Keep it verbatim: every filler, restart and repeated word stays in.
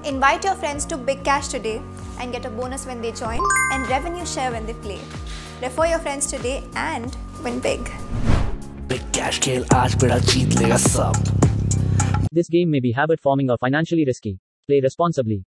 Invite your friends to Big Cash today and get a bonus when they join and revenue share when they play. Refer your friends today and win big. Big Cash खेल आज बड़ा जीत लेगा सब. This game may be habit forming or financially risky. Play responsibly.